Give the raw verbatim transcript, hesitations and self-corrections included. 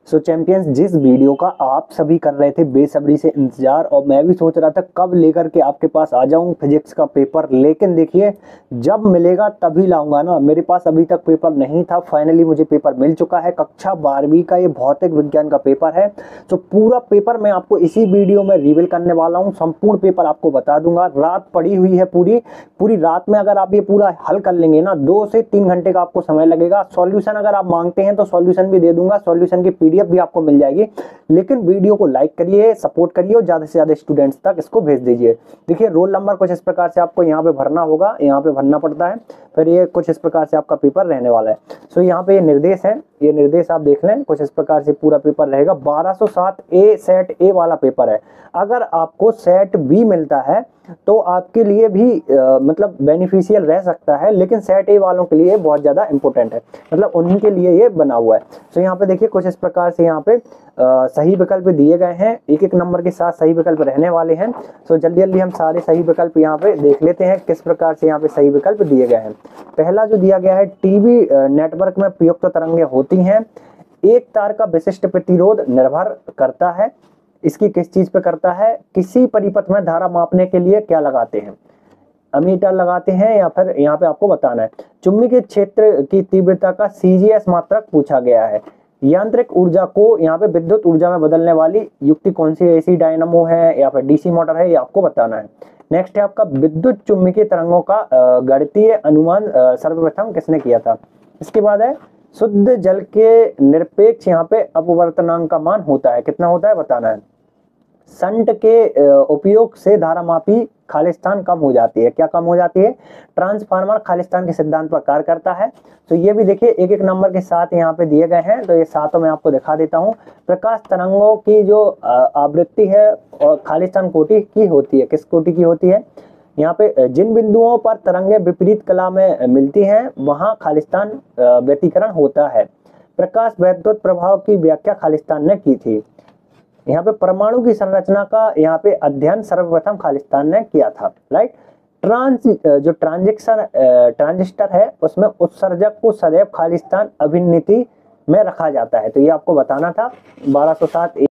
सो champions, जिस video का आप सभी कर रहे थे बेसब्री से इंतजार, और मैं भी सोच रहा था कब लेकर के आपके पास आ जाऊं फिजिक्स का पेपर, लेकिन देखिए जब मिलेगा तभी लाऊंगा ना। मेरे पास अभी तक पेपर नहीं था, फाइनली मुझे पेपर मिल चुका है। कक्षा बारहवीं का ये भौतिक विज्ञान का पेपर है। तो पूरा पेपर मैं आपको इसी वीडियो में रिवील करने वाला हूँ, संपूर्ण पेपर आपको बता दूंगा। रात पड़ी हुई है, पूरी पूरी रात में अगर आप ये पूरा हल कर लेंगे ना, दो से तीन घंटे का आपको समय लगेगा। सॉल्यूशन अगर आप मांगते हैं तो सॉल्यूशन भी दे दूंगा, सॉल्यूशन की पीडीएफ भी आपको मिल जाएगी। लेकिन वीडियो को लाइक करिए, सपोर्ट करिए और ज्यादा से ज्यादा स्टूडेंट्स तक इसको भेज दीजिए। देखिए रोल नंबर कुछ इस प्रकार से आपको यहाँ पे भरना होगा, यहाँ पे भरना पड़ता है। फिर ये कुछ इस प्रकार से आपका पेपर रहने वाला है। सो यहाँ पे ये निर्देश है, ये निर्देश आप देख लें, कुछ इस प्रकार से पूरा पेपर रहेगा। बारह सौ सात ए सेट ए वाला पेपर है। अगर आपको सेट बी मिलता है तो आपके लिए भी आ, मतलब बेनिफिशियल रह सकता है, लेकिन सेट ए वालों के लिए बहुत ज़्यादा इंपॉर्टेंट है, मतलब उन्हीं के लिए ये बना हुआ है। तो यहाँ पे देखिए कुछ इस प्रकार से यहाँ पे आ, सही विकल्प दिए गए हैं, एक एक नंबर के साथ सही विकल्प रहने वाले हैं। तो जल्दी जल्दी हम सारे सही विकल्प यहाँ पे देख लेते हैं किस प्रकार से यहाँ पे सही विकल्प दिए गए हैं। पहला जो दिया गया है, टीवी नेटवर्क में प्रयुक्त तरंगें होती हैं, एक तार का विशिष्ट प्रतिरोध निर्भर करता है। इसकी किस चीज पे करता है? किसी परिपथ में धारा मापने के लिए क्या लगाते हैं? अमीटर लगाते हैं, या फिर यहाँ पे आपको बताना है। चुंबकीय क्षेत्र की तीव्रता का सीजीएस मात्रक पूछा गया है। यांत्रिक ऊर्जा को यहाँ पे विद्युत ऊर्जा में बदलने वाली युक्ति कौन सी? एसी डायनामो है या फिर डीसी मोटर है, ये आपको बताना है। नेक्स्ट है आपका, विद्युत चुंबकीय तरंगों का गणितीय अनुमान सर्वप्रथम किसने किया था? इसके बाद है, शुद्ध जल के निरपेक्ष यहाँ पे अपवर्तनांक का मान होता है, कितना होता है बताना है। संट के उपयोग से धारामापी खालिस्तान कम हो जाती है, क्या कम हो जाती है? ट्रांसफार्मर खालिस्तान के सिद्धांत पर कार्य करता है। तो ये भी देखिए एक एक नंबर के साथ यहाँ पे दिए गए हैं, तो ये सातों मैं आपको दिखा देता हूँ। प्रकाश तरंगों की जो आवृत्ति है और खालिस्तान कोटि की होती है, किस कोटि की होती है? यहाँ पे जिन बिंदुओं पर तरंगें विपरीत कला में मिलती हैं वहां खालिस्तान व्यतिकरण होता है। प्रकाश वैद्युत प्रभाव की व्याख्या खालिस्तान ने की थी। यहाँ पे परमाणु की संरचना का यहाँ पे अध्ययन सर्वप्रथम खालिस्तान ने किया था, राइट। ट्रांस जो ट्रांजिक्शन ट्रांजिस्टर है उसमें उत्सर्जक को सदैव खालिस्तान अभिन्निति में रखा जाता है। तो ये आपको बताना था। बारह सौ सात